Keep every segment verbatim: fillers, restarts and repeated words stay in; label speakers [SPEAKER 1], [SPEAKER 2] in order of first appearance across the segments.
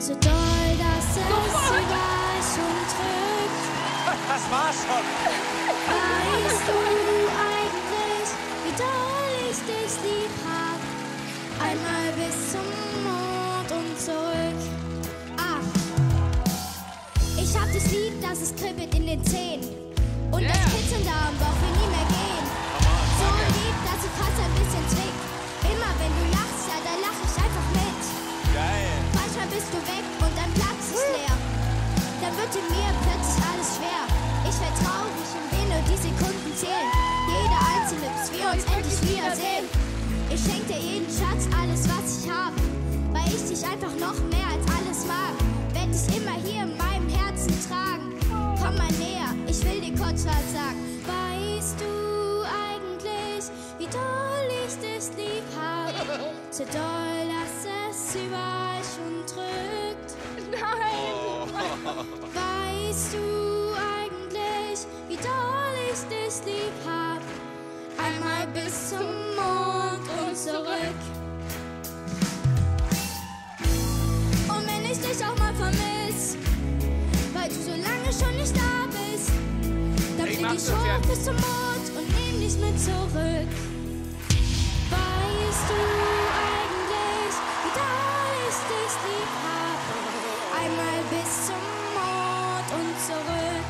[SPEAKER 1] So doll, dass es überall schon drückt.
[SPEAKER 2] Das war's schon.
[SPEAKER 1] Weißt du eigentlich, wie doll ich dich lieb hab? Einmal bis zum Mond und zurück. Ah, ich hab dich lieb, dass es kribbelt in den Zähnen. Und yeah. Das Kitzeln da am Bauch will nie mehr gehen. So lieb, dass es fast ein bisschen zwickt. Immer wenn du lachst, ja, da lach ich einfach mit.
[SPEAKER 2] Geil.
[SPEAKER 1] Manchmal bist du weg und dein Platz ist leer. Dann wird in mir plötzlich alles schwer. Ich werd traurig und will nur die Sekunden zählen. Jeder einzelne, bis wir uns endlich wiedersehen. Ich schenk dir jeden Schatz, alles was ich habe. Weil ich dich einfach noch mehr als alles mag. Werd dich immer hier in meinem Herzen tragen. Komm mal näher, ich will dir kurz was sagen. Weißt du eigentlich, wie doll ich dich lieb hab? So doll, dass es überall schon drückt.
[SPEAKER 3] Nein!
[SPEAKER 1] Weißt du eigentlich, wie doll ich dich lieb hab? Einmal bis zum Mond und zurück. Und wenn ich dich auch mal vermiss, weil du so lange schon nicht da bist, dann flieg ich hoch bis zum Mond und nehm dich mit zurück. Weißt du eigentlich, wie doll ich dich lieb hab? Einmal bis zum Mond und zurück.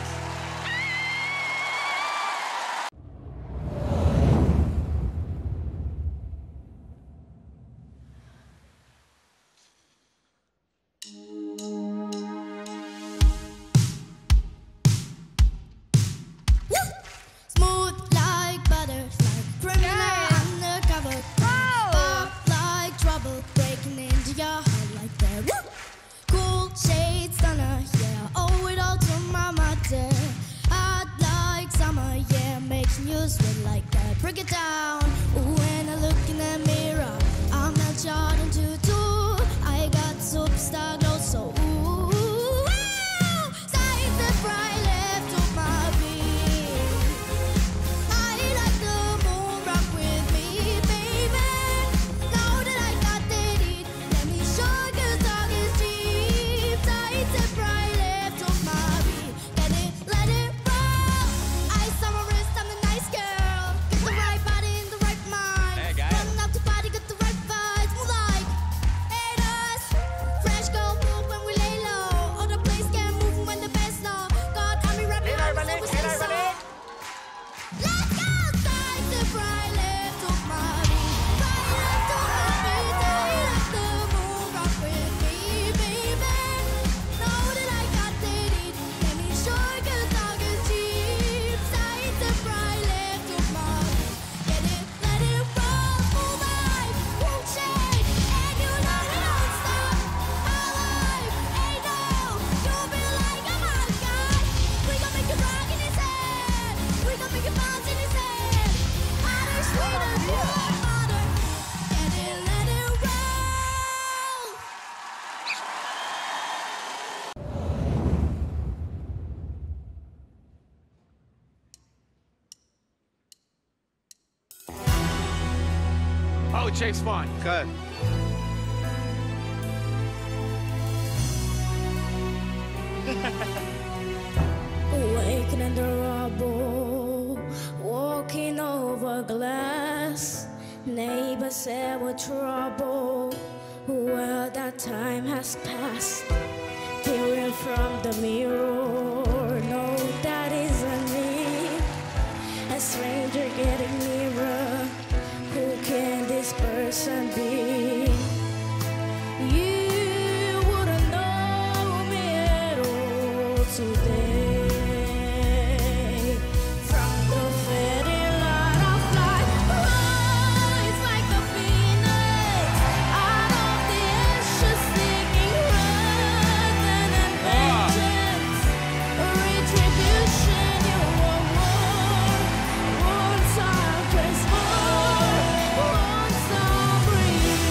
[SPEAKER 1] Break it down. When I look in the mirror, I'm not charging to two. I got superstar glow, so ooh, side the right, left of my feet. I like the moon, rock with me, baby. Now that I got the heat, let me show you dog is cheap. Side the right, left of my feet. Get it, let it roll. Ice on my wrist, I'm the nice girl.
[SPEAKER 2] Oh, James Bond. Good.
[SPEAKER 1] Waking in the rubble, walking over glass. Neighbors said we're trouble. Well, that time has passed. Peering from the mirror, no, that isn't me. A stranger getting nearer. Who can this person be? You wouldn't know me at all today. From the fading light of light, rise like a phoenix out of the ashes, seeking wrath and vengeance, retribution. You are war, one time, Chris. Once I'm breathing.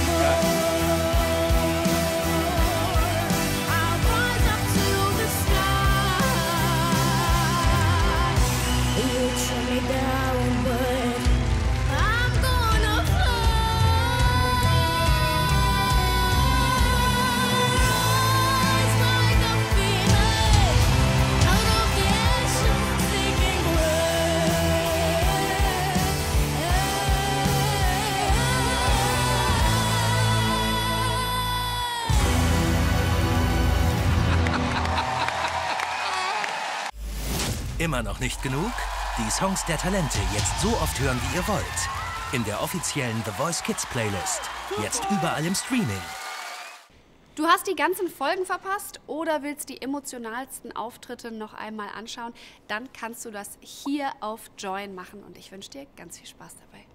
[SPEAKER 3] Immer noch nicht genug? Die Songs der Talente jetzt so oft hören, wie ihr wollt. In der offiziellen The Voice Kids Playlist. Jetzt überall im Streaming.
[SPEAKER 4] Du hast die ganzen Folgen verpasst oder willst die emotionalsten Auftritte noch einmal anschauen? Dann kannst du das hier auf Join machen und ich wünsche dir ganz viel Spaß dabei.